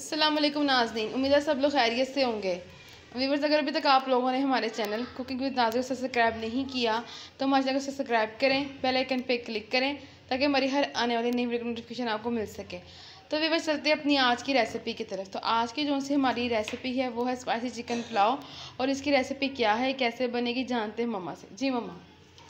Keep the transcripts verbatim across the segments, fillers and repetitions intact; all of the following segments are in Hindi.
अस्सलाम वालेकुम नाज़रीन, उम्मीद है सब लोग खैरियत से होंगे। व्यूवर्स, अगर अभी तक आप लोगों ने हमारे चैनल कुकिंग विद नाज़ को सब्सक्राइब नहीं किया तो हमारे चैनल को सब्सक्राइब करें, बेल आइकन पे क्लिक करें ताकि हमारी हर आने वाली नई वीडियो की नोटिफिकेशन आपको मिल सके। तो व्यूवर्स, चलते हैं अपनी आज की रेसिपी की तरफ। तो आज की जो सी हमारी रेसिपी है वो है स्पाइसी चिकन पुलाव, और इसकी रेसिपी क्या है, कैसे बनेगी, जानते हैं मम्मा से। जी मम्मा।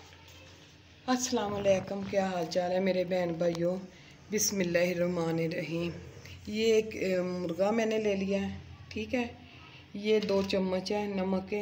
अस्सलाम वालेकुम, क्या हाल चाल है मेरे बहन भाइयों। बिस्मिल्लाहिर्रहमानिर्रहीम। ये एक मुर्गा मैंने ले लिया है, ठीक है। ये दो चम्मच है नमक के,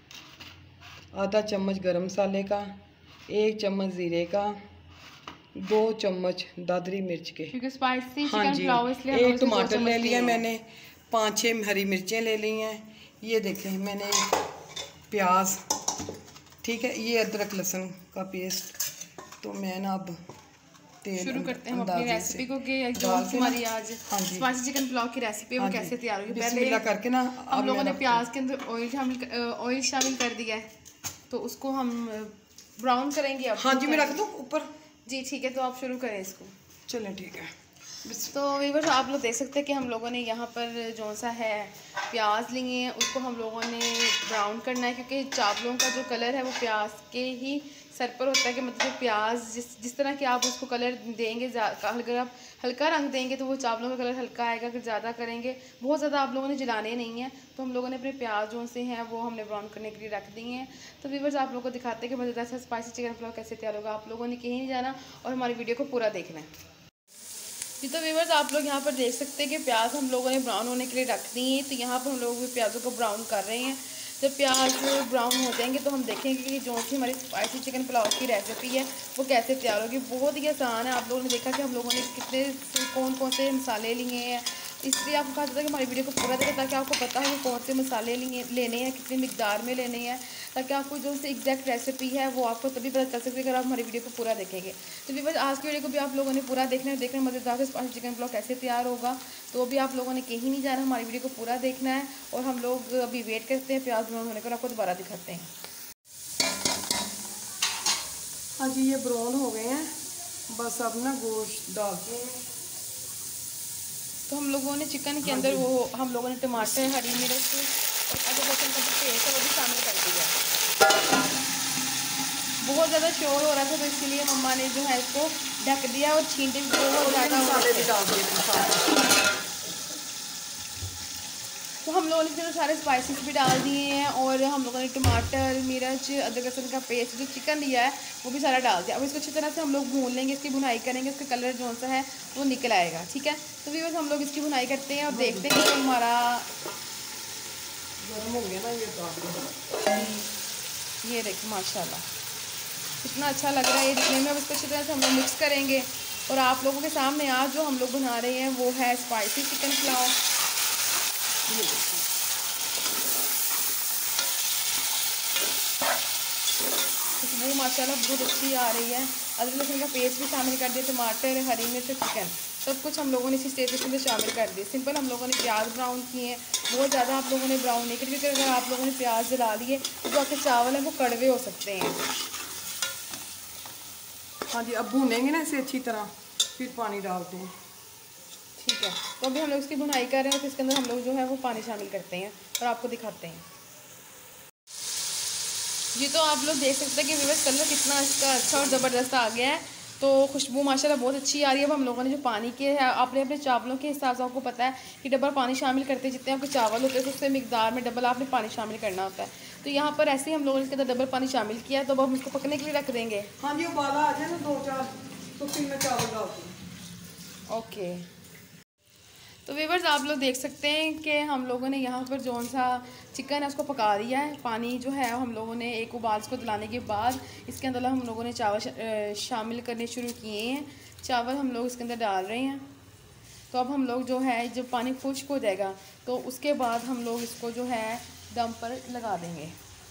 आधा चम्मच गरम मसाले का, एक चम्मच ज़ीरे का, दो चम्मच दादरी मिर्च के, क्योंकि स्पाइसी हाँ चिकन जी, पुलाव इसलिए एक टमाटर ले लिया मैंने, पाँच छः हरी मिर्चें ले ली हैं। ये देखें मैंने प्याज, ठीक है। ये अदरक लहसुन का पेस्ट। तो मैं ना अब तेल शुरू करते हैं हम अपनी रेसिपी को कि जो हमारी आज स्पाइसी चिकन पुलाव की रेसिपी है वो कैसे तैयार होगी। पहले करके ना हम लोगों ने प्याज के अंदर ऑयल शामिल ऑयल शामिल कर दिया है, तो उसको हम ब्राउन करेंगे। अब हाँ जी, मैं रख दूँ ऊपर? जी ठीक है, तो आप शुरू करें इसको। चलें ठीक है। तो व्यूअर्स, आप लोग देख सकते हैं कि हम लोगों ने यहाँ पर जो सा है प्याज लिए हैं, उसको हम लोगों ने ब्राउन करना है, क्योंकि चावलों का जो कलर है वो प्याज के ही सर पर होता है। कि मतलब प्याज जिस जिस तरह के आप उसको कलर देंगे, अगर आप हल्का रंग देंगे तो वो चावलों का कलर हल्का आएगा। अगर ज़्यादा करेंगे, बहुत ज़्यादा आप लोगों ने जलाने नहीं है, तो हम लोगों ने अपने प्याज जो से हैं वो हमने ब्राउन करने के लिए रख दिए हैं। तो व्यूअर्स, आप लोगों को दिखाते हैं कि मज़ेदार सा स्पाइसी चिकन पुलाव कैसे तैयार होगा। आप लोगों ने कहीं नहीं जाना और हमारी वीडियो को पूरा देखना है। जी तो व्यूअर्स, आप लोग यहाँ पर देख सकते हैं कि प्याज हम लोगों ने ब्राउन होने के लिए रख दी है। तो यहाँ पर हम लोग भी प्याज़ों को ब्राउन कर रहे हैं। जब प्याज ब्राउन हो जाएंगे तो हम देखेंगे कि जो सी हमारी स्पाइसी चिकन पुलाव की रेसिपी है वो कैसे तैयार होगी। बहुत ही आसान है। आप लोगों ने देखा कि हम लोगों ने कितने कौन कौन से मसाले लिए हैं, इसलिए आपको कहा जाता है कि हमारी वीडियो को पूरा देखें ताकि आपको पता है कि कौन से मसाले लिए लेने हैं, कितनी मिकदार में लेने हैं, ताकि आपको जो सी एग्जैक्ट रेसिपी है वो आपको तभी पता चल सकती है अगर आप हमारी वीडियो को पूरा देखेंगे। तो व्यूअर्स, आज की वीडियो को भी आप लोगों ने पूरा देखना है, देखना मज़ेदार से स्पाइसी चिकन पुलाव कैसे तैयार होगा। तो अभी आप लोगों ने कहीं नहीं जाना, हमारी वीडियो को पूरा देखना है। और हम लोग अभी वेट करते हैं प्याज ब्राउन होने का, आपको दोबारा दिखाते हैं। हाँ जी, ये ब्राउन हो गए हैं। बस अब ना गोश्त डालते हैं। तो हम लोगों ने चिकन के अंदर वो हम लोगों ने टमाटर, हरी मिर्च और अदरक लहसुन का जो पेस्ट है वो भी शामिल कर दिया। बहुत ज़्यादा शोर हो रहा था तो इसलिए मम्मा ने जो है इसको ढक दिया और छींटे भी बहुत ज़्यादा मसाले भी डाल दिए। तो हम लोगों ने इसमें सारे स्पाइसेस भी डाल दिए हैं, और हम लोगों ने टमाटर, मिर्च, अदरक लहसुन का पेस्ट, जो चिकन लिया है वो भी सारा डाल दिया। अब इसको अच्छी तरह से हम लोग भून लेंगे, इसकी भुनाई करेंगे, इसका कलर जो सा है वो निकल आएगा। ठीक है, तो व्यूअर्स, हम लोग इसकी भुनाई करते हैं और देखते हैं कि हमारा गर्म हो गया ना। ये ये देखिए माशाल्लाह कितना अच्छा लग रहा है ये दिखने में। अब इसको अच्छी तरह से हम लोग मिक्स करेंगे, और आप लोगों के सामने आज जो हम लोग बना रहे हैं वो है स्पाइसी चिकन पुलाव। खुशबू माशाल्लाह बहुत अच्छी आ रही है। अदरक लहसुन का पेस्ट भी शामिल कर दिया, टमाटर, हरी मिर्च, चिकन, सब कुछ हम लोगों ने इसी स्टेज के अंदर शामिल कर दिए। सिंपल हम लोगों ने प्याज ब्राउन किए हैं, बहुत ज़्यादा आप लोगों ने ब्राउन नहीं किए, क्योंकि अगर आप लोगों ने प्याज जला लिए तो जो आपके चावल हैं वो कड़वे हो सकते हैं। हाँ जी, अब भूनेंगे ना इसे अच्छी तरह, फिर पानी डालते हैं। ठीक है, तो अभी हम लोग इसकी भुनाई कर रहे हैं, तो इसके अंदर हम लोग जो है वो पानी शामिल करते हैं और आपको दिखाते हैं। जी तो आप लोग देख सकते हैं कि व्यूअर्स, कलर कितना इसका अच्छा और ज़बरदस्त आ गया है। तो खुशबू माशाल्लाह बहुत अच्छी आ रही है। अब हम लोगों ने जो पानी के है, आपने अपने चावलों के हिसाब से आपको पता है कि डबल पानी शामिल करते हैं, जितने आपके चावल होते हैं तो उससे मिकदार में डबल आपने पानी शामिल करना होता है। तो यहाँ पर ऐसे ही हम लोगों ने इसके अंदर डबल पानी शामिल किया है। तो अब हम इसको पकने के लिए रख देंगे। हाँ जी, उबाला आ जाए ना दो चार, तो फिर मैं चावल डालती हूँ। ओके, तो व्यूअर्स, आप लोग देख सकते हैं कि हम लोगों ने यहाँ पर जो सा चिकन है उसको पका दिया है। पानी जो है हम लोगों ने एक उबाल को दिलाने के बाद इसके अंदर हम लोगों ने चावल शामिल करने शुरू किए हैं। चावल हम लोग इसके अंदर डाल रहे हैं। तो अब हम लोग जो है जब पानी खुश्क हो जाएगा तो उसके बाद हम लोग इसको जो है दम पर लगा देंगे।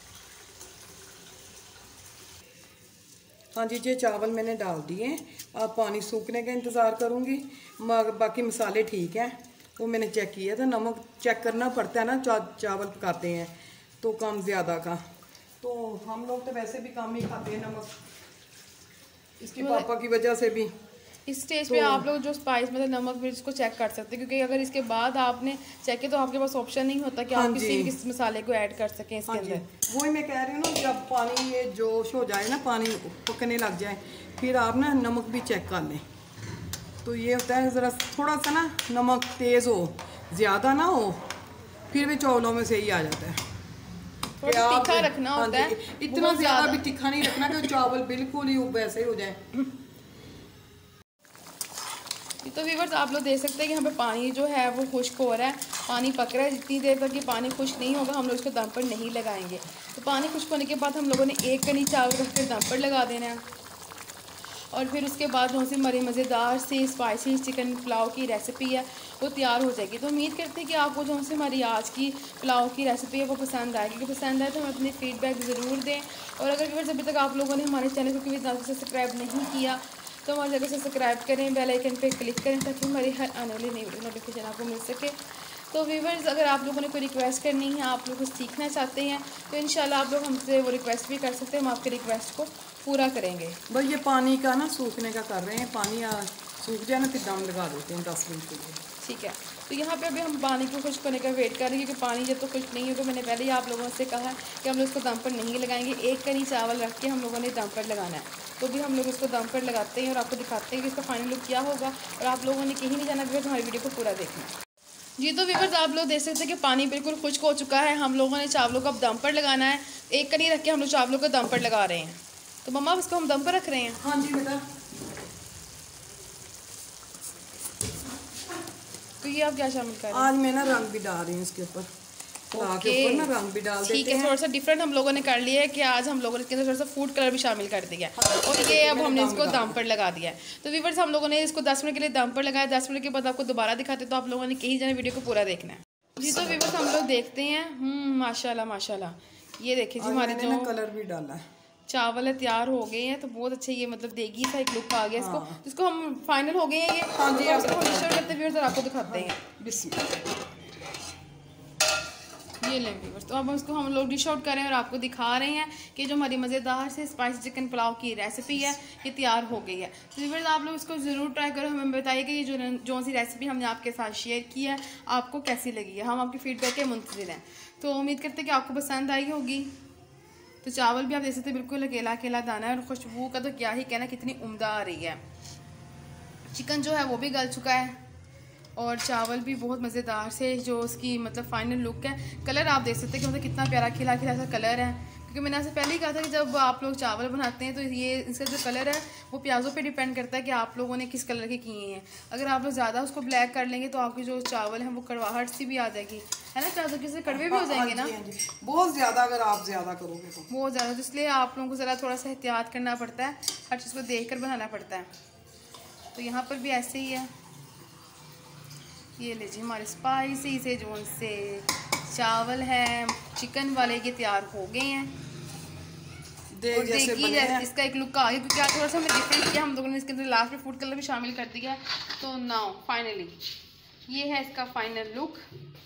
हाँ जी, ये चावल मैंने डाल दिए। अब पानी सूखने का इंतज़ार करूँगी। बाकी मसाले ठीक हैं, वो मैंने चेक किया था। नमक चेक करना पड़ता है ना, चा, चावल पकाते हैं तो कम ज़्यादा का। तो हम लोग तो वैसे भी कम ही खाते हैं नमक, इसकी पापा की वजह से भी इस स्टेज तो, पे आप लोग जो स्पाइस मतलब नमक मिर्च को चेक कर सकते हैं, क्योंकि अगर इसके बाद आपने चेक किया तो आपके पास ऑप्शन नहीं होता कि हाँ आप किसी भी किस मसाले को ऐड कर सकें इसके अंदर। वही मैं कह रही हूँ ना, जब पानी ये जोश हो जाए ना, पानी पकने लग जाए, फिर आप ना नमक भी चेक कर लें। तो ये होता है ज़रा थोड़ा सा ना नमक तेज़ हो, ज़्यादा ना हो, फिर भी चावलों में सही आ जाता है। थोड़ा तीखा रखना होता है, इतना ज़्यादा भी तीखा नहीं रखना कि चावल बिल्कुल ही वैसे ही हो जाए। तो व्यूअर्स आप लोग देख सकते हैं कि यहाँ पे पानी जो है वो खुश्क हो रहा है, पानी पक रहा है। जितनी देर तक ये पानी खुश्क नहीं होगा हम लोग इसको दम पर नहीं लगाएंगे। तो पानी खुश्क होने के बाद हम लोगों ने एक कनी चावल रख कर दम पर लगा देना है, और फिर उसके बाद जो सी हमारी मज़ेदार सी स्पाइसी चिकन पुलाव की रेसिपी है वो तैयार हो जाएगी। तो उम्मीद करते हैं कि आपको जो सी हमारी आज की पुलाव की रेसिपी है वो पसंद आएगी। कि पसंद आए तो हमें अपनी फ़ीडबैक ज़रूर दें, और अगर व्यूअर्स अभी तक आप लोगों ने हमारे चैनल को कभी सब्सक्राइब नहीं किया तो हमारे जगह से सब्सक्राइब करें, बेल आइकन पे क्लिक करें ताकि हमारी हर आने वाली नई नोटिफिकेशन आपको मिल सके। तो व्यूअर्स अगर आप लोगों ने कोई रिक्वेस्ट करनी है, आप लोग कुछ सीखना चाहते हैं तो इंशाल्लाह आप लोग हमसे वो रिक्वेस्ट भी कर सकते हैं, हम आपके रिक्वेस्ट को पूरा करेंगे। बस ये पानी का ना सूखने का कर रहे हैं, पानी सूख जाए ना फिर दम लगा देते हैं दस मिनट के लिए। ठीक है, तो यहाँ पे अभी हम पानी को खुश्क होने का वेट कर रहे हैं, क्योंकि पानी जब तो खुश्क नहीं होगा, मैंने पहले ही आप लोगों से कहा है कि हम लोग इसको दम पर नहीं लगाएंगे। एक कनी चावल रख के हम लोगों ने दम पर लगाना है। तो भी हम लोग इसको दम पर लगाते हैं और आपको दिखाते हैं कि इसका फाइनल लुक क्या होगा, और आप लोगों ने कहीं नहीं जाना व्यूअर्स, हमारी वीडियो को पूरा देखना है। जी तो व्यूअर्स आप लोग देख सकते हैं कि पानी बिल्कुल खुश्क हो चुका है। हम लोगों ने चावलों को अब दम पर लगाना है। एक कनी रख के हम लोग चावलों को दम पर लगा रहे हैं। तो मम्मा इसको हम दम पर रख रहे हैं। हाँ जी बेटा। तो ये आप क्या शामिल कर रहे हैं? आज मैं ना रंग भी डाल रही हूँ इसके ऊपर, के ऊपर ना रंग भी डाल देते हैं। ठीक है, थोड़ा सा डिफरेंट हम लोगों ने कर लिया है कि आज हम लोगों ने इसके अंदर थोड़ा सा फूड कलर भी शामिल कर दिया है, और ये अब हमने इसको दम पर लगा दिया है। तो व्यूअर्स हम लोगों ने इसको दस मिनट के लिए दम पर लगाया। दस मिनट के बाद आपको दोबारा दिखाते, तो आप लोगों ने कहीं जाने वीडियो को पूरा देखना है। जी तो व्यूअर्स हम लोग देखते हैं। हम्म माशाल्लाह माशाल्लाह, ये देखिए जी हमारे जो कलर भी डाला है, चावल है तैयार हो गए हैं। तो बहुत अच्छे ये मतलब देगी सा एक लुक आ गया इसको, जिसको हम फाइनल हो गए हैं ये। हाँ जी, इसको हम डिश आउट करते व्यूअर्स और आपको दिखाते हैं। बिस्मिल्लाह, ये लें व्यूअर्स। तो अब इसको हम लोग डिश आउट करें और आपको दिखा रहे हैं कि जो हमारी मज़ेदार से स्पाइसी चिकन पुलाव की रेसिपी है ये तैयार हो गई है। तो व्यूअर्स आप लोग इसको ज़रूर ट्राई करो, हमें बताइए कि ये जो जो सी रेसिपी हमने आपके साथ शेयर की है आपको कैसी लगी है। हम आपके फीडबैक के मुंतज़िर हैं। तो उम्मीद करते हैं कि आपको पसंद आई होगी। तो चावल भी आप देख सकते हैं बिल्कुल अकेला अकेला दाना है, और खुशबू का तो क्या ही कहना, कितनी उम्दा आ रही है। चिकन जो है वो भी गल चुका है, और चावल भी बहुत मज़ेदार से जो उसकी मतलब फाइनल लुक है। कलर आप देख सकते हैं कि मतलब कितना प्यारा खिला खिला सा कलर है, क्योंकि मैंने आपसे पहले ही कहा था कि जब आप लोग चावल बनाते हैं तो ये इसका जो कलर है वो प्याज़ों पे डिपेंड करता है कि आप लोगों ने किस कलर के किए हैं। अगर आप लोग ज़्यादा उसको ब्लैक कर लेंगे तो आपके जो चावल हैं वो कड़वाहट सी भी आ जाएगी, है ना, प्याज़ों के से कड़वे भी हो जाएंगे ना बहुत ज़्यादा। अगर आप ज़्यादा करोगे तो बहुत ज़्यादा, तो इसलिए आप लोगों को ज़रा थोड़ा सा एहतियात करना पड़ता है, हर चीज़ को देख कर बनाना पड़ता है। तो यहाँ पर भी ऐसे ही है। ये लीजिए हमारे स्पाइसी से जो से चावल है चिकन वाले ये तैयार हो गए हैं। और देखिए इसका एक लुक आ गया, क्योंकि आज थोड़ा सा हमें डिफरेंट किया हम लोगों ने। इसके अंदर लास्ट में फूड कलर भी शामिल कर दिया। तो नाउ फाइनली ये है इसका फाइनल लुक।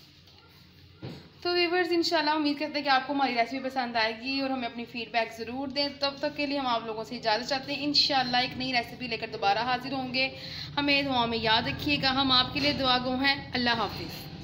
तो व्यूअर्स इंशाल्लाह उम्मीद करते हैं कि आपको हमारी रेसिपी पसंद आएगी, और हमें अपनी फीडबैक ज़रूर दें। तब तक के लिए हम आप लोगों से इजाज़त चाहते हैं। इंशाल्लाह एक नई रेसिपी लेकर दोबारा हाजिर होंगे। हमें दुआ में याद रखिएगा। हम आपके लिए दुआ गो हैं। अल्लाह हाफिज़।